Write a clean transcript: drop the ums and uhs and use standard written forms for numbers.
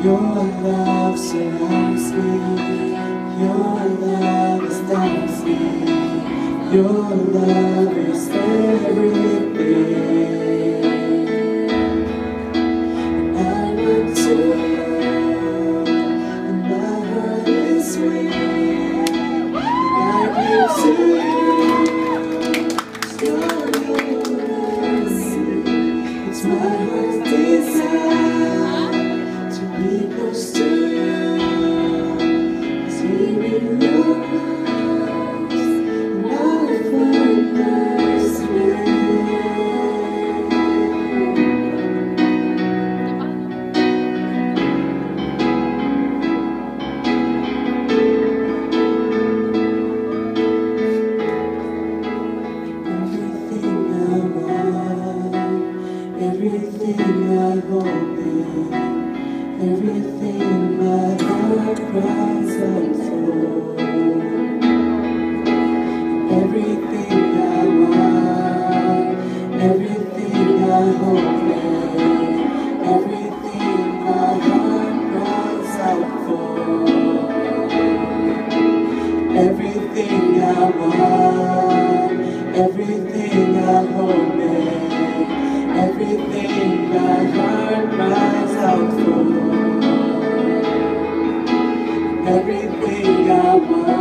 Your love surrounds me. Your love astounds me. Your love is everything. And I look to you, and my heart is weak. And I give to you, your mercy. It's my heart's desire to be close to you. Here in your arms, and I find my strength. Everything I want, everything I hope in, everything my heart cries out for. Everything I want, everything I hope in, everything my heart cries out for. Everything I want, everything I hope in, everything my heart cries out for. Everything I want.